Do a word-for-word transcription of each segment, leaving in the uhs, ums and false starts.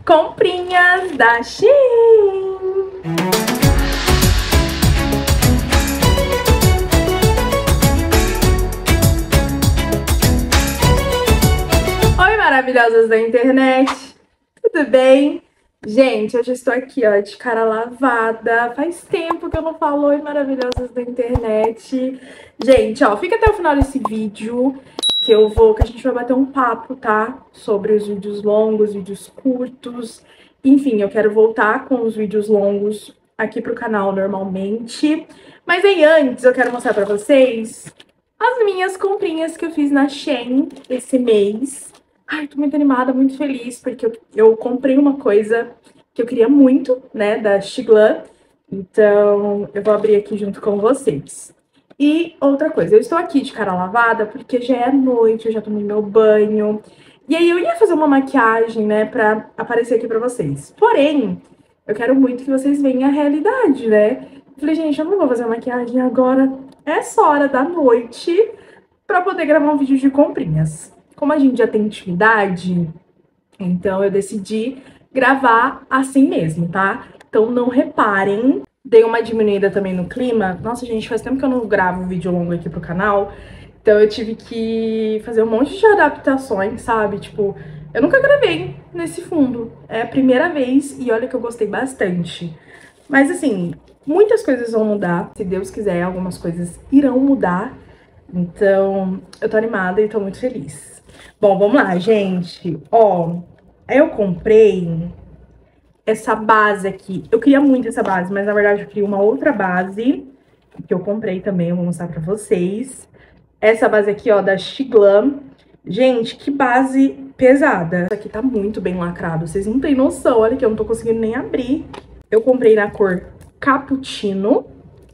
comprinhas da Shein. Oi, maravilhosas da internet, tudo bem? Gente, hoje eu estou aqui, ó, de cara lavada. Faz tempo que eu não falo oi, maravilhosas da internet. Gente, ó, fica até o final desse vídeo que eu vou, que a gente vai bater um papo, tá? Sobre os vídeos longos, vídeos curtos. Enfim, eu quero voltar com os vídeos longos aqui pro canal normalmente. Mas aí antes eu quero mostrar pra vocês as minhas comprinhas que eu fiz na Shein esse mês. Ai, tô muito animada, muito feliz, porque eu, eu comprei uma coisa que eu queria muito, né, da Shiglan. Então, eu vou abrir aqui junto com vocês. E outra coisa, eu estou aqui de cara lavada porque já é noite, eu já tomei meu banho. E aí eu ia fazer uma maquiagem, né, pra aparecer aqui pra vocês. Porém, eu quero muito que vocês vejam a realidade, né? Eu falei, gente, eu não vou fazer maquiagem agora, essa hora da noite, pra poder gravar um vídeo de comprinhas. Como a gente já tem intimidade, então eu decidi gravar assim mesmo, tá? Então não reparem. Dei uma diminuída também no clima. Nossa, gente, faz tempo que eu não gravo vídeo longo aqui pro canal. Então eu tive que fazer um monte de adaptações, sabe? Tipo, eu nunca gravei nesse fundo. É a primeira vez e olha que eu gostei bastante. Mas assim, muitas coisas vão mudar. Se Deus quiser, algumas coisas irão mudar. Então, eu tô animada e tô muito feliz. Bom, vamos lá, gente. Ó, eu comprei essa base aqui. Eu queria muito essa base, mas na verdade eu queria uma outra base que eu comprei também, eu vou mostrar pra vocês. Essa base aqui, ó, da Shiglan. Gente, que base pesada. Isso aqui tá muito bem lacrado, vocês não têm noção. Olha aqui, eu não tô conseguindo nem abrir. Eu comprei na cor Cappuccino.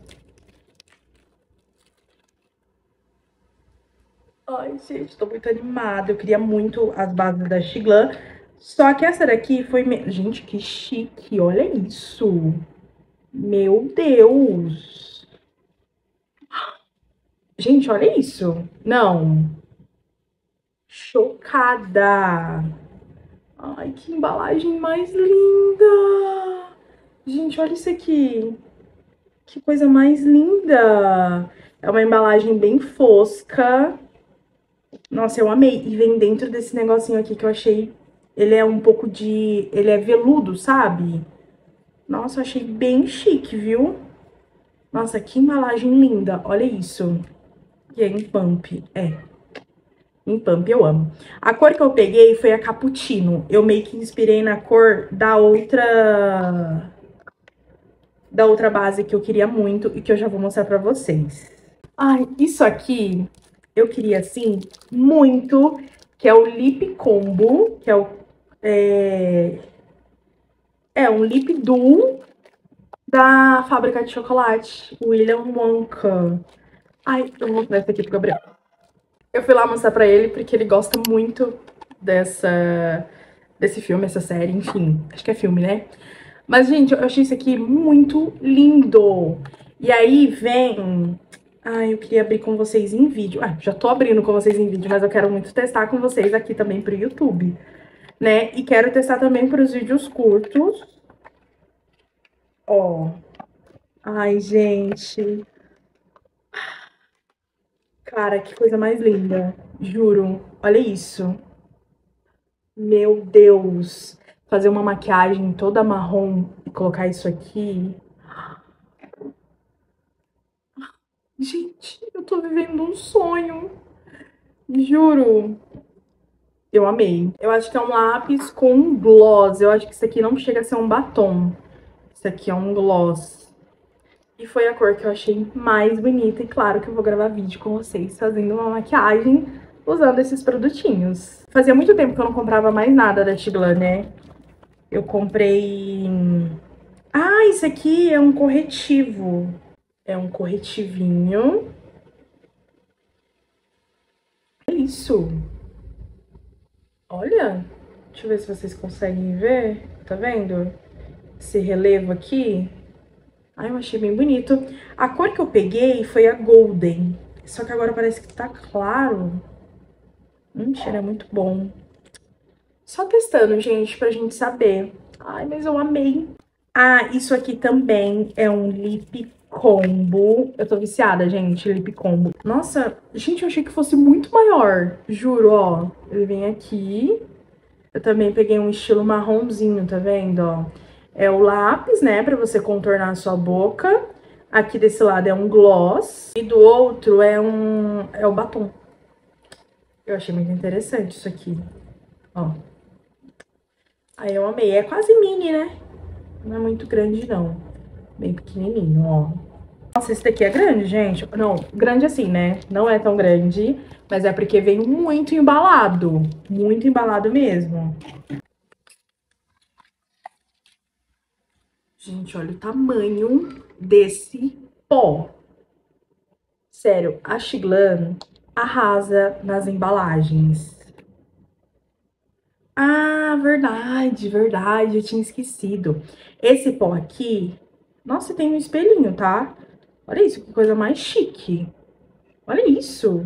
Ai, gente, tô muito animada. Eu queria muito as bases da Shiglan. Só que essa daqui foi... Me... Gente, que chique. Olha isso. Meu Deus. Gente, olha isso. Não. Chocada. Ai, que embalagem mais linda. Gente, olha isso aqui. Que coisa mais linda. É uma embalagem bem fosca. Nossa, eu amei. E vem dentro desse negocinho aqui que eu achei... Ele é um pouco de... Ele é veludo, sabe? Nossa, eu achei bem chique, viu? Nossa, que embalagem linda. Olha isso. E é em pump. É. Em pump, eu amo. A cor que eu peguei foi a Cappuccino. Eu meio que inspirei na cor da outra... Da outra base que eu queria muito e que eu já vou mostrar pra vocês. Ai, isso aqui... Eu queria, assim, muito, que é o Lip Combo, que é o... É, é um Lip Duo da fábrica de chocolate, William Wonka. Ai, eu vou mostrar esse aqui pro Gabriel. Eu fui lá mostrar pra ele, porque ele gosta muito dessa, desse filme, essa série, enfim. Acho que é filme, né? Mas, gente, eu achei isso aqui muito lindo. E aí vem... Ai, eu queria abrir com vocês em vídeo. Ah, já tô abrindo com vocês em vídeo, mas eu quero muito testar com vocês aqui também pro YouTube, né? E quero testar também pros vídeos curtos. Ó. Ai, gente. Cara, que coisa mais linda. Juro. Olha isso. Meu Deus. Fazer uma maquiagem toda marrom e colocar isso aqui. Gente, eu tô vivendo um sonho. Juro. Eu amei. Eu acho que é um lápis com um gloss. Eu acho que isso aqui não chega a ser um batom. Isso aqui é um gloss. E foi a cor que eu achei mais bonita. E claro que eu vou gravar vídeo com vocês fazendo uma maquiagem usando esses produtinhos. Fazia muito tempo que eu não comprava mais nada da Shiglan, né? Eu comprei... Ah, isso aqui é um corretivo. É um corretivinho. É isso. Olha. Deixa eu ver se vocês conseguem ver. Tá vendo? Esse relevo aqui. Ai, eu achei bem bonito. A cor que eu peguei foi a Golden. Só que agora parece que tá claro. Hum, cheiro é muito bom. Só testando, gente, pra gente saber. Ai, mas eu amei. Ah, isso aqui também é um lip combo. Eu tô viciada, gente, lip combo. Nossa, gente, eu achei que fosse muito maior. Juro, ó. Ele vem aqui. Eu também peguei um estilo marronzinho, tá vendo, ó? É o lápis, né, pra você contornar a sua boca. Aqui desse lado é um gloss. E do outro é um... é o batom. Eu achei muito interessante isso aqui, ó. Aí eu amei. É quase mini, né? Não é muito grande, não. Bem pequenininho, ó. Nossa, esse daqui é grande, gente. Não, grande assim, né? Não é tão grande, mas é porque vem muito embalado. Muito embalado mesmo. Gente, olha o tamanho desse pó. Sério, a Xiglan arrasa nas embalagens. Ah, verdade, verdade, eu tinha esquecido. Esse pó aqui, nossa, tem um espelhinho, tá? Olha isso, que coisa mais chique. Olha isso.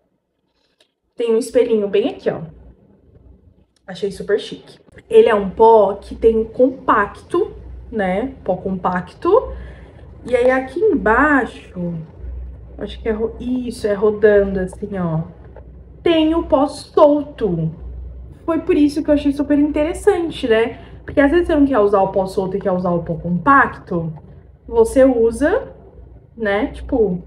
Tem um espelhinho bem aqui, ó. Achei super chique. Ele é um pó que tem compacto, né? Pó compacto. E aí aqui embaixo, acho que é isso, é rodando assim, ó. Tem o pó solto. Foi por isso que eu achei super interessante, né? Porque às vezes você não quer usar o pó solto e quer usar o pó compacto. Você usa, né? Tipo,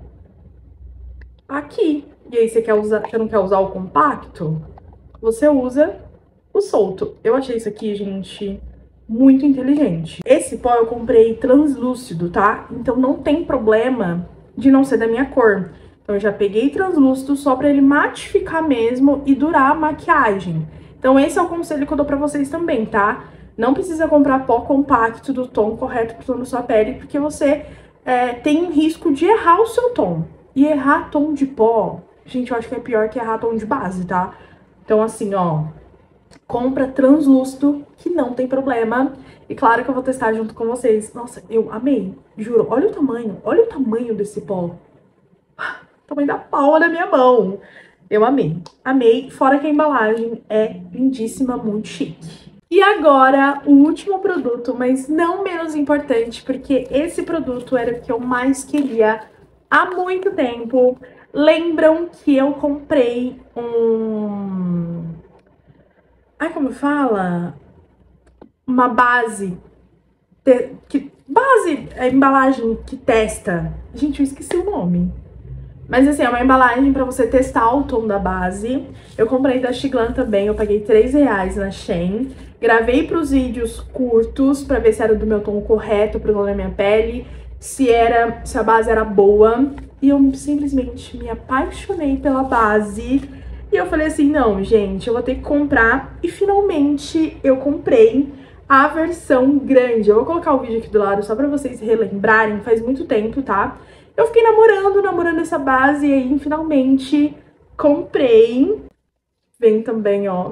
aqui. E aí você quer usar, você não quer usar o compacto? Você usa o solto. Eu achei isso aqui, gente, muito inteligente. Esse pó eu comprei translúcido, tá? Então não tem problema de não ser da minha cor. Então eu já peguei translúcido só pra ele matificar mesmo e durar a maquiagem. Então esse é o conselho que eu dou pra vocês também, tá? Não precisa comprar pó compacto do tom correto pro tom da sua pele, porque você é, tem um risco de errar o seu tom. E errar tom de pó, gente, eu acho que é pior que errar tom de base, tá? Então assim, ó, compra translúcido, que não tem problema. E claro que eu vou testar junto com vocês. Nossa, eu amei, juro. Olha o tamanho, olha o tamanho desse pó. O tamanho da palma da minha mão. Eu amei, amei. Fora que a embalagem é lindíssima, muito chique. E agora, o último produto, mas não menos importante, porque esse produto era o que eu mais queria há muito tempo. Lembram que eu comprei um... Ai, como fala? Uma base. Te... Que... Base, a embalagem que testa. Gente, eu esqueci o nome. Mas assim, é uma embalagem pra você testar o tom da base. Eu comprei da Xiglan também, eu paguei três reais na Shein. Gravei pros vídeos curtos pra ver se era do meu tom correto pro tom da minha pele. Se, era, se a base era boa. E eu simplesmente me apaixonei pela base. E eu falei assim, não, gente, eu vou ter que comprar. E finalmente eu comprei a versão grande. Eu vou colocar o vídeo aqui do lado só pra vocês relembrarem, faz muito tempo, tá? Eu fiquei namorando, namorando essa base e aí finalmente comprei. Vem também, ó,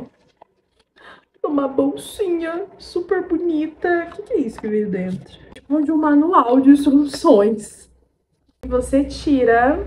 uma bolsinha super bonita. O que, que é isso que veio dentro? Tipo de um manual de instruções. Você tira...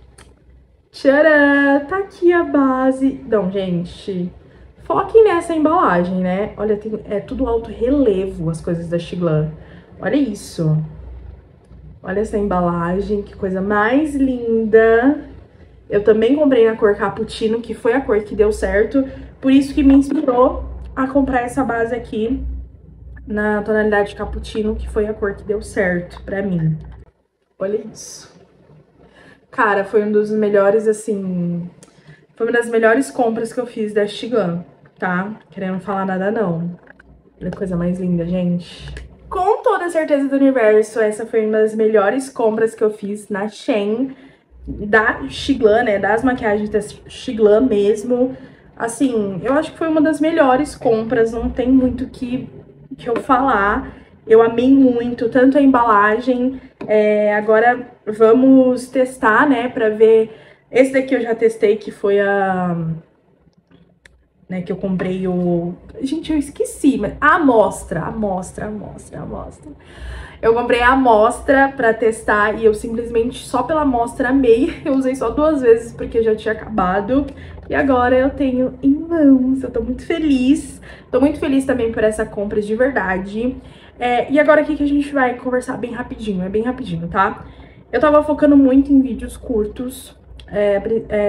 Tcharam! Tá aqui a base. Não, gente, foquem nessa embalagem, né? Olha, tem, é tudo alto relevo as coisas da Xiglan. Olha isso. Olha essa embalagem, que coisa mais linda. Eu também comprei na cor cappuccino, que foi a cor que deu certo. Por isso que me inspirou a comprar essa base aqui na tonalidade cappuccino, que foi a cor que deu certo pra mim. Olha isso. Cara, foi um dos melhores, assim... Foi uma das melhores compras que eu fiz da Xiglan, tá? Querendo falar nada, não. Olha que coisa mais linda, gente. Com toda a certeza do universo, essa foi uma das melhores compras que eu fiz na Shein, da Xiglan, né? Das maquiagens da Xiglan mesmo. Assim, eu acho que foi uma das melhores compras, não tem muito o que, que eu falar. Eu amei muito, tanto a embalagem. É, agora vamos testar, né? Pra ver. Esse daqui eu já testei, que foi a... né, que eu comprei o... Gente, eu esqueci, mas a amostra, amostra, amostra, amostra. Eu comprei a amostra pra testar e eu simplesmente, só pela amostra, amei. Eu usei só duas vezes porque já tinha acabado. E agora eu tenho em mãos, eu tô muito feliz. Tô muito feliz também por essa compra de verdade. É, e agora aqui que a gente vai conversar bem rapidinho, é bem rapidinho, tá? Eu tava focando muito em vídeos curtos. É...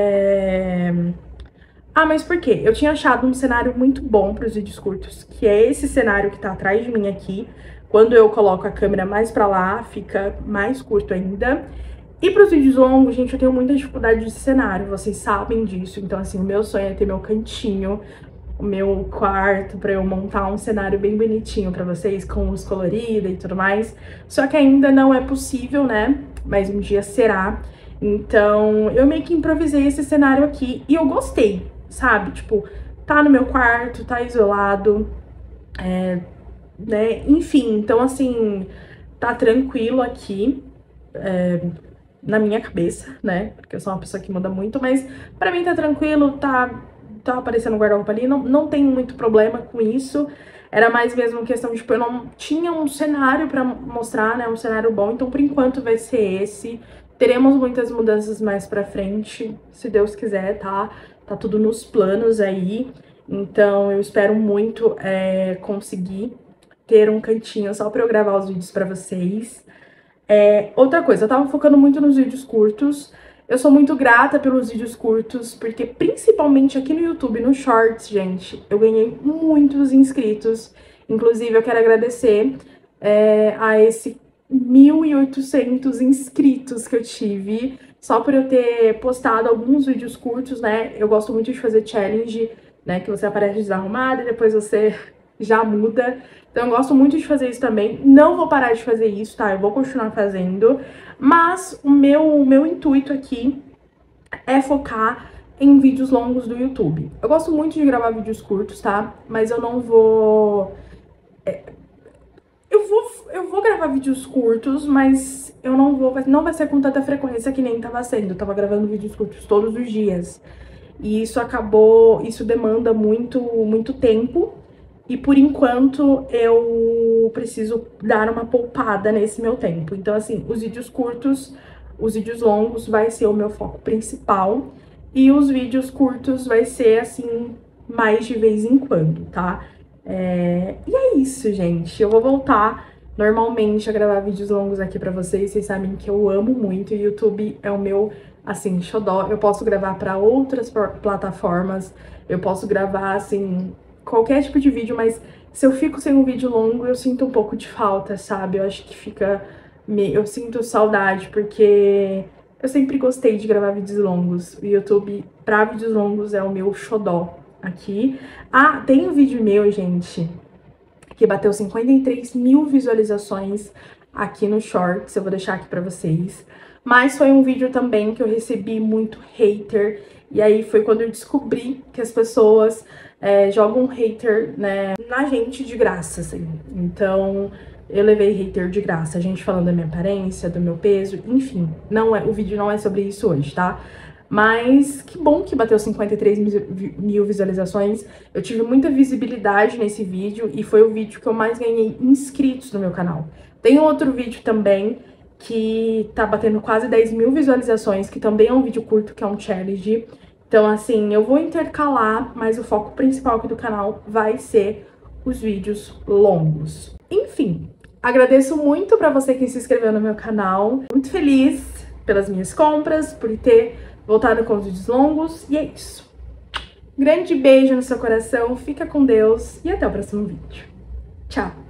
é... Ah, mas por quê? Eu tinha achado um cenário muito bom para os vídeos curtos, que é esse cenário que tá atrás de mim aqui. Quando eu coloco a câmera mais pra lá, fica mais curto ainda. E para os vídeos longos, gente, eu tenho muita dificuldade de cenário, vocês sabem disso. Então, assim, o meu sonho é ter meu cantinho, o meu quarto, pra eu montar um cenário bem bonitinho pra vocês, com luz colorida e tudo mais. Só que ainda não é possível, né? Mas um dia será. Então, eu meio que improvisei esse cenário aqui e eu gostei, sabe? Tipo, tá no meu quarto, tá isolado, é, né? Enfim, então assim, tá tranquilo aqui, é, na minha cabeça, né? Porque eu sou uma pessoa que muda muito, mas pra mim tá tranquilo, tá, tá aparecendo o guarda-roupa ali, não, não tem muito problema com isso. Era mais mesmo questão de, tipo, eu não tinha um cenário pra mostrar, né? Um cenário bom, então por enquanto vai ser esse. Teremos muitas mudanças mais pra frente, se Deus quiser, tá? Tá tudo nos planos aí. Então eu espero muito é, conseguir ter um cantinho só pra eu gravar os vídeos pra vocês. É, outra coisa, eu tava focando muito nos vídeos curtos. Eu sou muito grata pelos vídeos curtos, porque principalmente aqui no YouTube, no Shorts, gente, eu ganhei muitos inscritos. Inclusive, eu quero agradecer é, a esse mil e oitocentos inscritos que eu tive, só por eu ter postado alguns vídeos curtos, né? Eu gosto muito de fazer challenge, né? Que você aparece desarrumada e depois você já muda. Então eu gosto muito de fazer isso também. Não vou parar de fazer isso, tá? Eu vou continuar fazendo. Mas o meu, o meu intuito aqui é focar em vídeos longos do YouTube. Eu gosto muito de gravar vídeos curtos, tá? Mas eu não vou... É... Eu vou, eu vou gravar vídeos curtos, mas eu não vou... Não vai ser com tanta frequência que nem tava sendo. Eu tava gravando vídeos curtos todos os dias. E isso acabou... Isso demanda muito, muito tempo. E por enquanto eu preciso dar uma poupada nesse meu tempo. Então, assim, os vídeos curtos, os vídeos longos vai ser o meu foco principal. E os vídeos curtos vai ser, assim, mais de vez em quando, tá? É... E é isso, gente. Eu vou voltar normalmente a gravar vídeos longos aqui pra vocês. Vocês sabem que eu amo muito. O YouTube é o meu, assim, xodó. Eu posso gravar pra outras plataformas. Eu posso gravar, assim... qualquer tipo de vídeo, mas se eu fico sem um vídeo longo, eu sinto um pouco de falta, sabe? Eu acho que fica... Eu sinto saudade, porque eu sempre gostei de gravar vídeos longos. O YouTube, pra vídeos longos, é o meu xodó aqui. Ah, tem um vídeo meu, gente, que bateu cinquenta e três mil visualizações aqui no Shorts. Eu vou deixar aqui pra vocês. Mas foi um vídeo também que eu recebi muito hater. E aí foi quando eu descobri que as pessoas... É, joga um hater, né, na gente de graça, assim. Então, eu levei hater de graça. A gente falando da minha aparência, do meu peso, enfim. Não é, o vídeo não é sobre isso hoje, tá? Mas que bom que bateu cinquenta e três mil visualizações. Eu tive muita visibilidade nesse vídeo e foi o vídeo que eu mais ganhei inscritos no meu canal. Tem um outro vídeo também que tá batendo quase dez mil visualizações, que também é um vídeo curto, que é um challenge. Então, assim, eu vou intercalar, mas o foco principal aqui do canal vai ser os vídeos longos. Enfim, agradeço muito pra você que se inscreveu no meu canal. Muito feliz pelas minhas compras, por ter voltado com os vídeos longos. E é isso. Grande beijo no seu coração, fica com Deus e até o próximo vídeo. Tchau!